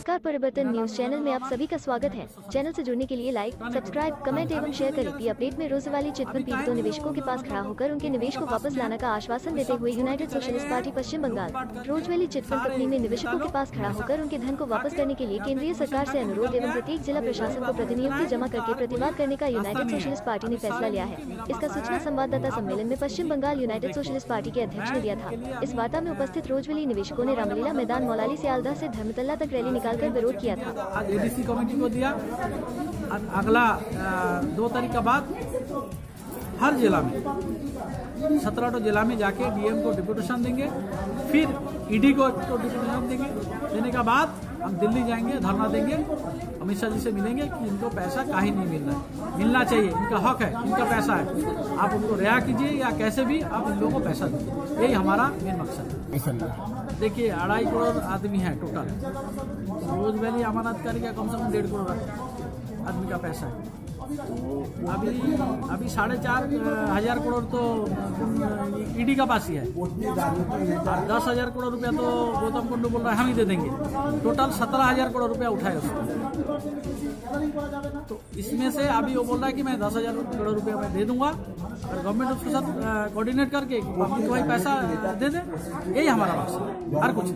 नमस्कार, परिवर्तन news channel में आप सभी का स्वागत है। चैनल से जुड़ने के लिए लाइक, सब्सक्राइब, कमेंट एवं शेयर करें। पी अपडेट में रोज वाली चिटफंड पीड़ितों निवेशकों के पास खड़ा होकर उनके निवेश को वापस लाने का आश्वासन देते हुए United Socialist Party Paschim Bangal Rose Valley chit fund company में निवेशकों के पास खड़ा होकर उनके धन को वापस करने के लिए केंद्रीय सरकार से अनुरोध एवं प्रत्येक जिला प्रशासन को प्रतिनियुक्ति जमा करके प्रतिवाद करने का यूनाइटेड सोशलिस्ट पार्टी ने फैसला लिया है। इसका सूचना संवाददाता सम्मेलन में Paschim Bangal United Socialist Party के अध्यक्ष ने दिया था। इस वार्ता में उपस्थित रोजवैली निवेशकों ने रामलीला मैदान मौलाली सियालदह से धर्मतल्ला तक रैली निकालकर विरोध किया था। आज एडीसी कमेटी को दिया। अगला 2 तारीख के बाद हर जिला में 17 जिला में जाके डीएम को डिप्यूटेशन देंगे, फिर ईडी को डिप्यूटेशन देंगे। देने के बाद हम दिल्ली जाएंगे, धरना देंगे, अमित शाह जी से मिलेंगे कि इनको पैसा काहे नहीं मिल रहा है, मिलना चाहिए, इनका हक है, इनका पैसा है, आप उनको रिहा कीजिए या कैसे भी आप इन लोगों को पैसा दीजिए। यही हमारा मेन मकसद है। देखिए 2.5 करोड़ आदमी है टोटल, रोजवैली अमानतकारी का कम से कम 1.5 करोड़ आदमी का पैसा है। अभी 4,500 करोड़ तो ईडी का पास ही है, 10,000 करोड़ रुपया तो गौतम कुंडू बोल रहा है हम ही दे देंगे। टोटल 17,000 करोड़ रुपया उठाए उसको। तो इसमें से अभी वो बोल रहा है कि मैं 10,000 करोड़ रुपया मैं दे दूंगा और गवर्नमेंट उसके साथ कोऑर्डिनेट करके पब्लिक को पैसा दे दे। यही हमारा मकसद है, हर कुछ।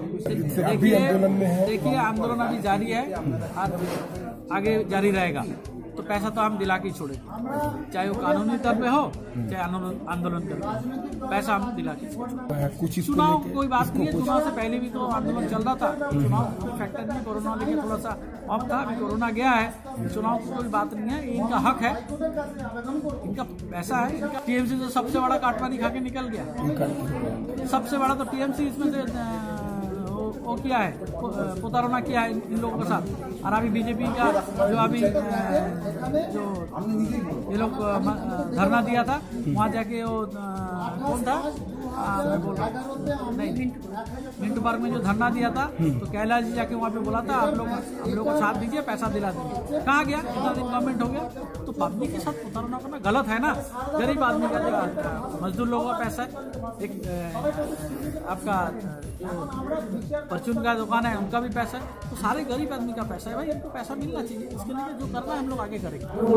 देखिए आंदोलन अभी जारी है और आगे जारी रहेगा। तो पैसा तो हम दिला के छोड़ेंगे, चाहे वो कानूनी तौर पे हो चाहे आंदोलन कर, पैसा हम दिला के छोड़ेंगे। चुनाव कोई बात नहीं है, चुनाव से पहले भी तो आंदोलन चल रहा था। चुनाव कोई फैक्टर नहीं, कोरोना लेके थोड़ा सा ऑफ था, अभी कोरोना गया है, चुनाव की कोई बात नहीं है। इनका हक है, इनका पैसा है। इनका टीएमसी तो सबसे बड़ा काटपानी खा के निकल गया। सबसे बड़ा तो टीएमसी इसमें से वो किया है, प्रताड़ना किया है इन लोगों के साथ। और अभी बीजेपी का जो अभी जो ये लोग धरना दिया था, वहाँ जाके वो कौन था मैं बोल रहा नहीं, मिंटू पार्क में जो धरना दिया था, तो कैलाश जी जाके वहाँ पे बोला था आप लोग हम लोग को साथ दीजिए, पैसा दिला दीजिए। कहाँ गया? इतना दिन गवर्नमेंट हो गया। तो पब्लिक के साथ प्रताड़ना करना गलत है ना। गरीब आदमी का, मजदूर लोगों का पैसा है, एक आपका परचून का दुकान है उनका भी पैसा है, तो सारे गरीब आदमी का पैसा है भाई, इनको पैसा मिलना चाहिए। इसके लिए जो करना है हम लोग आगे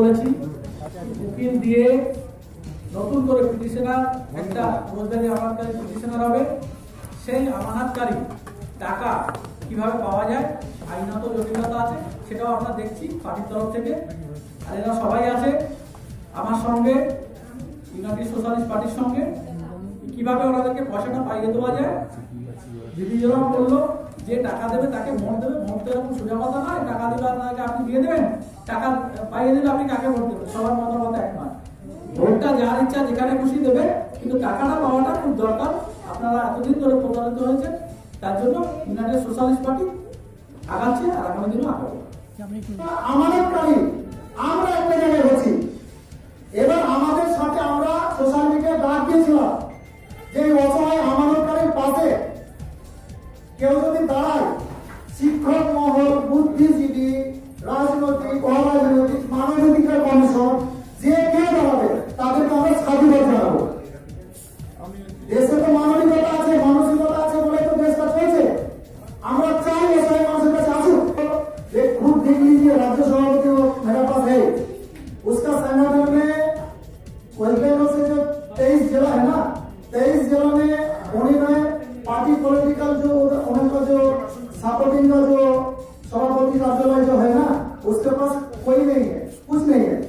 करेंगे। নতুন করে পিটিশনার একটা রোজগারি আমানতকারী পিটিশনার হবে। সেই আমানতকারী টাকা কিভাবে পাওয়া যায়, আইনত জটিলতা আছে, সেটাও আমরা দেখছি পার্টির তরফ থেকে। আর এরা সবাই আছে আমার সঙ্গে, ইউনাইটেড সোশ্যালিস্ট পার্টির সঙ্গে, কিভাবে ওনাদেরকে পয়সাটা পাইয়ে দেওয়া যায়। দিদি যেরকম বললো যে টাকা দেবে তাকে ভোট দেবে, ভোট দেওয়ার কোনো সোজা কথা নয়। টাকা দেবে আপনাকে, আপনি দিয়ে দেবেন, টাকা পাইয়ে দিলে আপনি কাকে ভোট দেবেন? সবার মতামত এক নয়। ভোটটা যার ইচ্ছা যেখানে খুশি দেবে, কিন্তু টাকাটা পাওয়াটা খুব দরকার। আপনারা এতদিন ধরে প্রতারিত হয়েছে, তার জন্য ইউনাইটেড সোশ্যালিস্ট পার্টি আগাচ্ছে আর আগামী দিনও আগাবে। আমানতকারী আমরা একটা জায়গায় হচ্ছি, এবার আমাদের সাথে আমরা সোশ্যাল মিডিয়ায় ডাক দিয়েছিলাম যে অসহায় আমানতকারীর পাশে কেউ যদি দাঁড়ায়, শিক্ষক মহল, বুদ্ধিজীবী, রাজনৈতিক, অরাজনৈতিক, মানবাধিকার কমিশন, যে কে দাঁড়াবে তাদেরকে আমরা স্বাধীনতা জানাবো। দেশে তো মানবিকতা আছে, মানসিকতা আছে বলে তো দেশটা চলছে। আমরা চাই অসহায় মানুষের কাছে আসুক। खुद देख लीजिए राज्य सभापति मेरे पास है, उसका संगठन में वेलफेयर से जो 23 जिला है ना, 23 जिला में उन्हीं पार्टी पॉलिटिकल जो उनका जो सपोर्टिंग का जो सभापति कार्यालय जो है ना, उसके पास कोई नहीं है, कुछ नहीं है।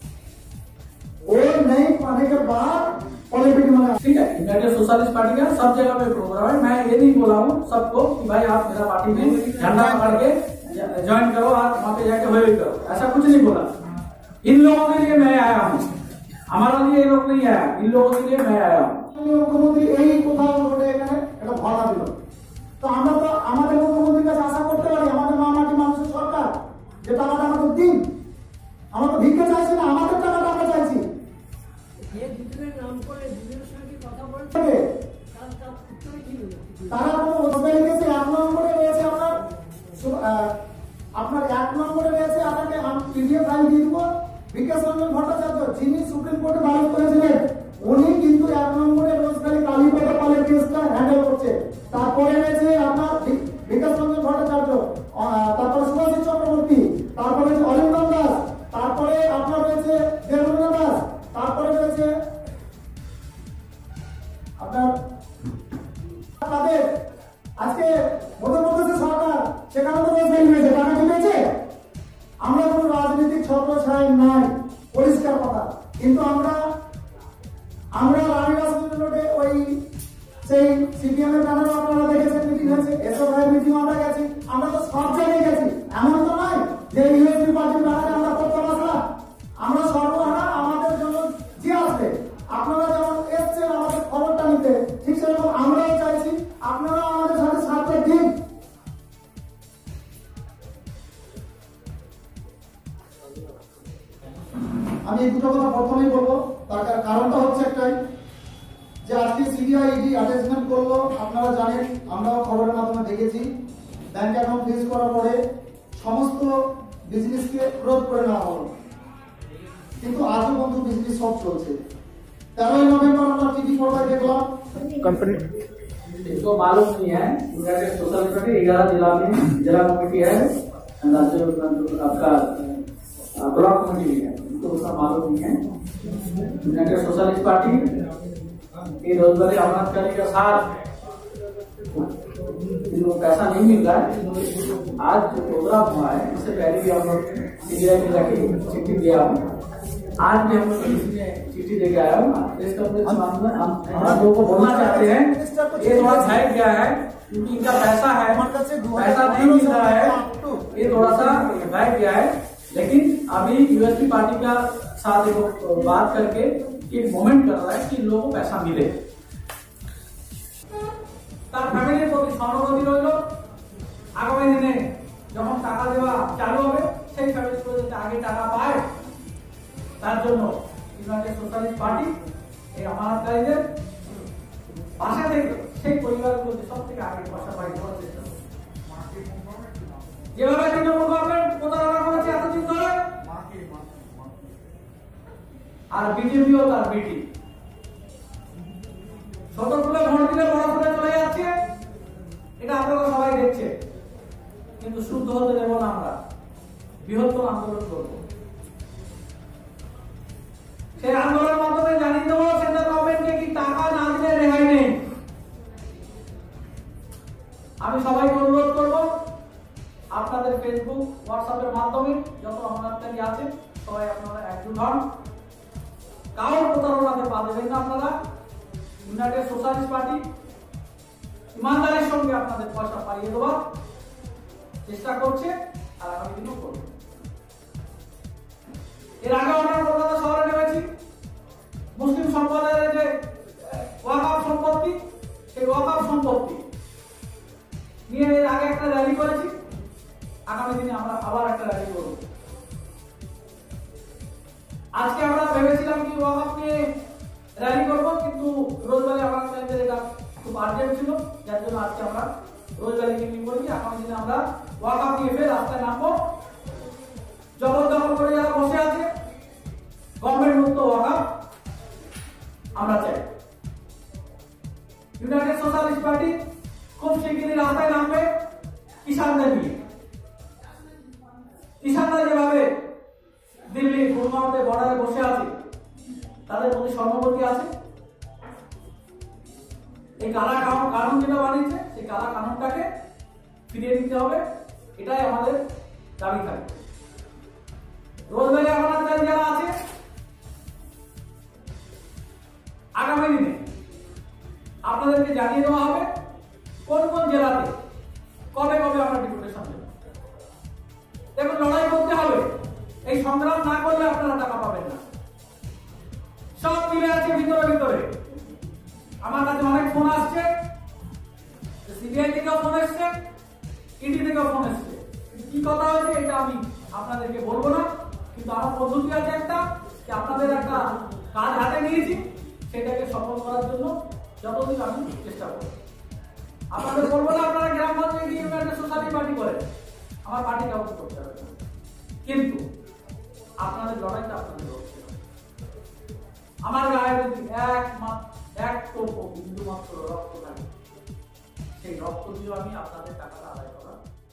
और नहीं पाने के बाद पॉलिटिक्स में ठीक है। यूनाइटेड सोशलिस्ट पार्टी का सब जगह पे प्रोग्राम है। मैं ये नहीं बोला हूँ सबको कि भाई आप मेरा पार्टी में झंडा पकड़ के ज्वाइन करो और वहाँ पे जाके वही करो, ऐसा कुछ नहीं बोला। इन लोगों के लिए मैं आया हूँ, हमारा लिए ये लोग नहीं आया, इन लोगों के लिए मैं आया हूँ। मुख्यमंत्री यही কোথাও বলে এখানে একটা ভাড়া দিল, তো আমরা তো আমাদের মুখ্যমন্ত্রীর কাছে আশা করতে পারি, আমাদের মামাটি মানুষের সরকার যে টাকাটা আমাদের দিন। আমরা তো ভিক্ষা চাইছি না, আমাদের টাকাটা আমরা চাইছি। তারা কোনো রোজগারি কেসে 1 নম্বরে রয়েছে, আপনার 1 নম্বরে রয়েছে। আপনাকে পিডিএফ ফাইল দিয়ে দিব। বিকাশ রঞ্জন ভট্টাচার্য যিনি সুপ্রিম কোর্টে দ্বারস্থ হয়েছিলেন, উনি কিন্তু 1 নম্বরে রোজগারি কালীপদ পালের কেসটা হ্যান্ডেল করছে। তারপরে রয়েছে আপনার বিকাশ রঞ্জন ভট্টাচার্য কিন্তু আমরা রানীগঞ্জ রোডে ওই সেই সিপিএম এর ব্যানারে আপনারা দেখেছেন মিটিং হয়েছে, এসব ভাইয়ের মিটিং আমরা গেছি, আমরা তো সব জায়গায় গেছি। এমন তো নয় যে ইউএসপি পার্টির ব্যানারে আমরা করতে আসলাম। আমরা সর্বহারা আমাদের জন্য যে আসবে, আপনারা যেমন এসছেন আমাদের খবরটা নিতে, ঠিক সেরকম আমরাও চাইছি আপনারা আমাদের সাথে সাথে দিন। আমি এই দুটো কথা প্রথমেই বলবো, তার কারণটা হচ্ছে একটাই যে আজকে সিবিআই ইডি অ্যাটাচমেন্ট করলো। আপনারা জানেন, আমরাও খবরের মাধ্যমে দেখেছি, ব্যাংক অ্যাকাউন্ট ফ্রিজ করার পরে সমস্ত বিজনেসকে ক্লোজ করে নেওয়া হলো, কিন্তু আজও বন্ধু বিজনেস সব চলছে। 13 नवंबर আমরা টিভি পর্দায় দেখলাম कंपनी इसको मालूम नहीं है यूनाइटेड सोशलिस्ट पार्टी 11 जिला में जिला कमेटी है, राज्य आपका ब्लॉक कमेटी भी है, तो उसका मालूम नहीं है। यूनाइटेड सोशलिस्ट पार्टी ये रोजगारी आमदनी के साथ जिनको पैसा नहीं मिल रहा है, आज जो प्रोग्राम हुआ है इससे पहले भी हम लोग सीबीआई में जाके चिट्ठी दिया हूँ, आज भी हम लोग चिट्ठी लेके आया हूँ। हम लोगों को बोलना चाहते हैं ये थोड़ा छाया गया है क्योंकि इनका पैसा है, पैसा नहीं मिल रहा है, ये थोड़ा सा गायब गया है। लेकिन अभी यूएसपी पार्टी का साथ बात करके एक मोमेंट कर रहा है कि लोगों को पैसा मिले। তার ফ্যামিলির প্রতি সহানুভূতি রইল। আগামী দিনে যখন টাকা দেওয়া চালু হবে সেই ফ্যামিলিগুলো যাতে আগে টাকা পায়, তার জন্য ইউনাইটেড সোশ্যালিস্ট পার্টি এই আমানতকারীদের পাশে থেকে সেই পরিবারগুলোকে সব থেকে আগে পয়সা পাই দেওয়ার চেষ্টা করবে। যেভাবে তৃণমূল গভর্নমেন্ট প্রতারণা করেছে এতদিন ধরে, আর বিজেপিও তার বিটি ছোট ফুলে ভোট দিলে বড় ফুলে চলে যাচ্ছে, এটা আপনারা সবাই দেখছে। কিন্তু শুদ্ধ হতে দেব না, আমরা বৃহত্তর আন্দোলন করব। সেই আন্দোলনের মাধ্যমে জানিয়ে দেবো সেন্ট্রাল গভর্নমেন্টকে কি টাকা না দিলে রেহাই নেই। আমি সবাইকে অনুরোধ করব আপনাদের ফেসবুক হোয়াটসঅ্যাপের মাধ্যমে যত আমানতকারী আছে সবাই আপনারা একজোট হন, কারোর প্রতারণাতে পা দেবেন না। আপনারা ইউনাইটেড সোশ্যালিস্ট পার্টি ইমানদারের সঙ্গে আপনাদের পয়সা পাইয়ে দেওয়ার চেষ্টা করছে আর আগামী দিনও করবে। এর আগে আমরা কলকাতা শহরে নেমেছি, মুসলিম সম্প্রদায়ের যে ওয়াকফ সম্পত্তি, সেই ওয়াকফ সম্পত্তি নিয়ে এর আগে একটা র্যালি করেছি, আগামী দিনে আমরা আবার একটা র্যালি করব। আজকে আমরা ভেবেছিলাম কি ওয়াকফ নিয়ে র্যালি করবো, কিন্তু রোজগারি আমাদের এটা খুব আর্জেন্ট ছিল, যার জন্য আজকে আমরা রোজগারি মিটিং করেছি। আগামী দিনে আমরা ওয়াকফ নিয়ে ফের রাস্তায় নামবো। জবরদখল করে যারা বসে আছে গভর্নমেন্ট মুক্ত ওয়াকফ আমরা চাই। ইউনাইটেড সোশ্যালিস্ট পার্টি খুব শিগগিরই রাস্তায় নামবে কিষানদের নিয়ে। কিষানরা যেভাবে দিল্লি গুরগাঁওতে বর্ডারে বসে আছে, তাদের প্রতি সহানুভূতি আছে। এই কালা কানুন যেটা বানিয়েছে সেই কালা কানুনটাকে ফিরিয়ে দিতে হবে, এটাই আমাদের দাবি থাকবে। রোজগারি আমানতকারী যারা আছে আগামী দিনে আপনাদেরকে জানিয়ে দেওয়া হবে কোন কোন জেলাতে কবে কবে আমরা ডেপুটেশন দেব। দেখুন, লড়াই করতে হবে, এই সংগ্রাম না করলে আপনারা টাকা পাবেন না। সব মিলে আছে ভিতরে ভিতরে। আমার কাছে অনেক ফোন আসছে, সিবিআই থেকেও ফোন এসছে, ইডি থেকেও ফোন এসছে। কি কথা হয়েছে এটা আমি আপনাদেরকে বলবো না, কিন্তু আমার পদ্ধতি আছে একটা, যে আপনাদের একটা কাজ হাতে নিয়েছি, সেটাকে সফল করার জন্য যতদিন আমি চেষ্টা করব। আপনাদের বলবো না আপনারা গ্রাম পঞ্চায়েত ইউনাইটেড সোসাইটি পার্টি করেন, আমার পার্টি কাউকে করতে হবে না, কিন্তু আপনাদের লড়াইটা আপনাদের লড়তে হবে। আমার গায়ে যদি এক টোপো বিন্দু মাত্র রক্ত থাকে, সেই রক্ত দিয়ে আমি আপনাদের টাকাটা আদায় করার